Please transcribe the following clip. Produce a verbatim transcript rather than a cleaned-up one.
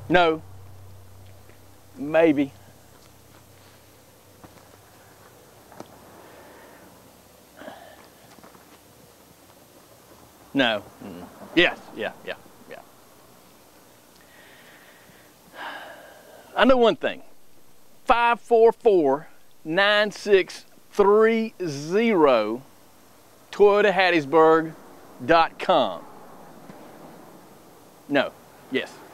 No. Maybe. No. Mm. Yes, yeah, yeah, yeah. I know one thing. five four four, nine six three zero Toyota Hattiesburg dot com. No. Yes.